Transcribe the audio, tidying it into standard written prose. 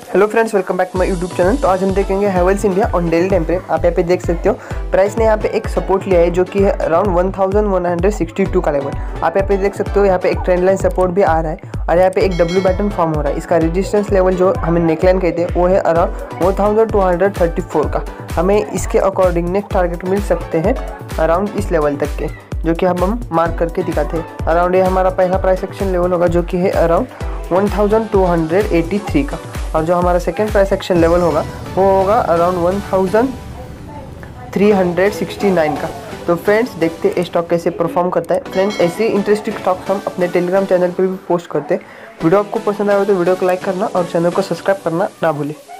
Hello friends, welcome back to my YouTube channel. तो आज हम देखेंगे Havells India on daily time frame. आप यहाँ पे देख सकते हो प्राइस ने यहाँ पे एक सपोर्ट लिया है जो कि है अराउंड 1162 का लेवल। आप यहाँ पे देख सकते हो, यहाँ पे एक ट्रेंड लाइन सपोर्ट भी आ रहा है और यहाँ पे एक डब्ल्यू पैटर्न फॉर्म हो रहा है। इसका रेजिस्टेंस लेवल जो हमें नेकलाइन कहते हैं वो है अराउंड 1234 का। हमें इसके अकॉर्डिंग नेक्स्ट टारगेट मिल सकते हैं अराउंड इस लेवल तक के, जो कि हम मार्क करके दिखाते हैं। अराउंड ये हमारा पहला प्राइस एक्शन लेवल होगा जो कि है अराउंड 1283 का, और जो हमारा सेकेंड प्राइस एक्शन लेवल होगा वो होगा अराउंड 1369 का। तो फ्रेंड्स, देखते हैं स्टॉक कैसे परफॉर्म करता है। फ्रेंड्स, ऐसे इंटरेस्टिंग स्टॉक्स हम अपने टेलीग्राम चैनल पर भी पोस्ट करते हैं। वीडियो आपको पसंद आया हो तो वीडियो को लाइक करना और चैनल को सब्सक्राइब करना ना भूलें।